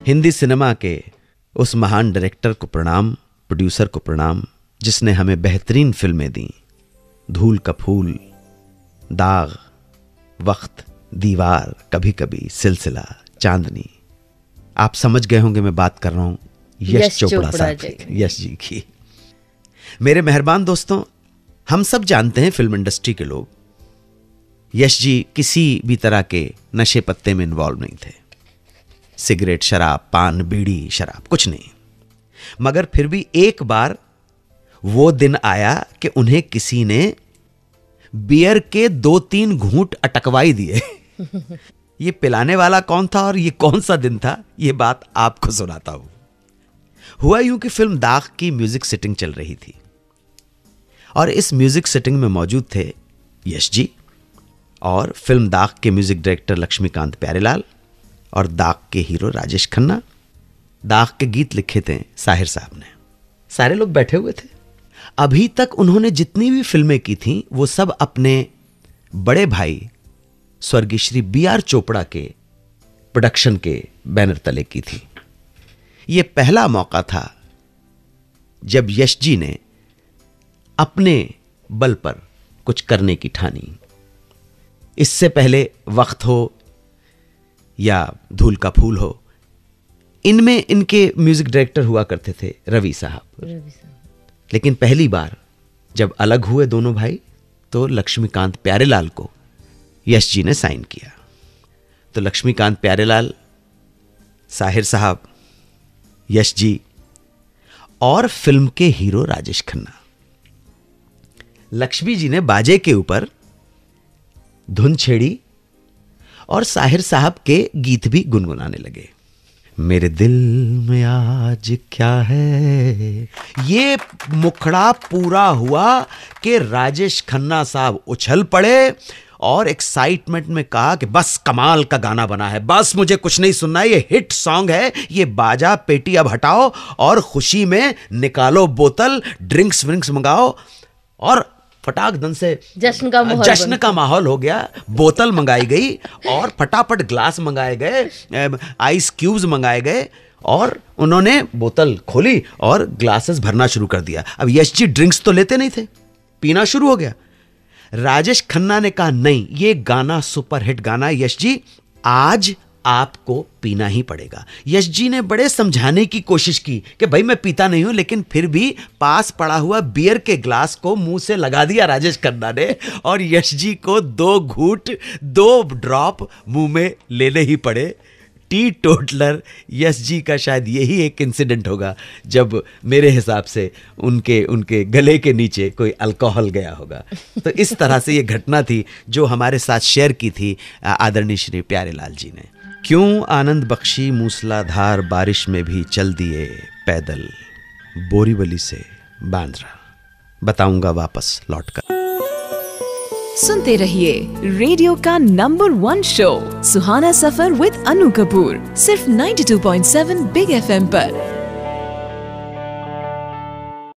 Hindi cinema के उस महान डायरेक्टर को प्रणाम, प्रोड्यूसर को प्रणाम, जिसने हमें बेहतरीन फिल्में दी। धूल का फूल, दाग, वक्त, दीवार, कभी कभी, सिलसिला, चांदनी। आप समझ गए होंगे मैं बात कर रहा हूं यश चोपड़ा साहब की, यश जी की। मेरे मेहरबान दोस्तों, हम सब जानते हैं फिल्म इंडस्ट्री के लोग, यश जी किसी भी तरह के नशे पत्ते में इन्वॉल्व नहीं थे। सिगरेट, शराब, पान, बीड़ी, शराब कुछ नहीं। मगर फिर भी एक बार वो दिन आया कि उन्हें किसी ने बियर के 2-3 घूंट अटकवाई दिए। ये पिलाने वाला कौन था और ये कौन सा दिन था, ये बात आपको सुनाता हूं। हुआ यूं कि फिल्म दाग की म्यूजिक सेटिंग चल रही थी और इस म्यूजिक सेटिंग में मौजूद थे यश जी और फिल्म दाग के म्यूजिक डायरेक्टर लक्ष्मीकांत प्यारेलाल और दाग के हीरो राजेश खन्ना। दाग के गीत लिखे थे साहिर साहब ने। सारे लोग बैठे हुए थे। अभी तक उन्होंने जितनी भी फिल्में की थीं वो सब अपने बड़े भाई स्वर्गीय श्री B.R. चोपड़ा के प्रोडक्शन के बैनर तले की थी। यह पहला मौका था जब यश जी ने अपने बल पर कुछ करने की ठानी। इससे पहले वक्त हो या धूल का फूल हो, इनमें इनके म्यूजिक डायरेक्टर हुआ करते थे रवि साहब। लेकिन पहली बार जब अलग हुए दोनों भाई तो लक्ष्मीकांत प्यारेलाल को यश जी ने साइन किया। तो लक्ष्मीकांत प्यारेलाल, साहिर साहब, यश जी और फिल्म के हीरो राजेश खन्ना। लक्ष्मी जी ने बाजे के ऊपर धुन छेड़ी और साहिर साहब के गीत भी गुनगुनाने लगे। मेरे दिल में आज क्या है। ये मुखड़ा पूरा हुआ कि राजेश खन्ना साहब उछल पड़े और एक्साइटमेंट में कहा कि बस कमाल का गाना बना है, बस मुझे कुछ नहीं सुनना है, ये हिट सॉन्ग है, ये बाजा पेटी अब हटाओ और खुशी में निकालो बोतल, ड्रिंक्स विंक्स मंगाओ। और फटाक दन से जश्न का माहौल हो गया। बोतल मंगाई गई और फटाफट ग्लास मंगाए गए, आइस क्यूब्स मंगाए गए और उन्होंने बोतल खोली और ग्लासेस भरना शुरू कर दिया। अब यश जी ड्रिंक्स तो लेते नहीं थे, पीना शुरू हो गया। राजेश खन्ना ने कहा नहीं, ये गाना सुपरहिट गाना है यश जी, आज आपको पीना ही पड़ेगा। यश जी ने बड़े समझाने की कोशिश की कि भाई मैं पीता नहीं हूं, लेकिन फिर भी पास पड़ा हुआ बियर के ग्लास को मुंह से लगा दिया राजेश खन्ना ने और यश जी को 2 घूंट 2 ड्रॉप मुंह में लेने ही पड़े। टी टोटलर यश जी का शायद यही एक इंसिडेंट होगा जब मेरे हिसाब से उनके गले के नीचे कोई अल्कोहल गया होगा। तो इस तरह से ये घटना थी जो हमारे साथ शेयर की थी आदरणीय श्री प्यारेलाल जी ने। क्यों आनंद बख्शी मूसलाधार बारिश में भी चल दिए पैदल, बोरीवली से बांद्रा। बताऊंगा वापस लौटकर। सुनते रहिए रेडियो का number 1 show Suhana Safar with Anu Kapoor, सिर्फ 92.7 बिग FM पर।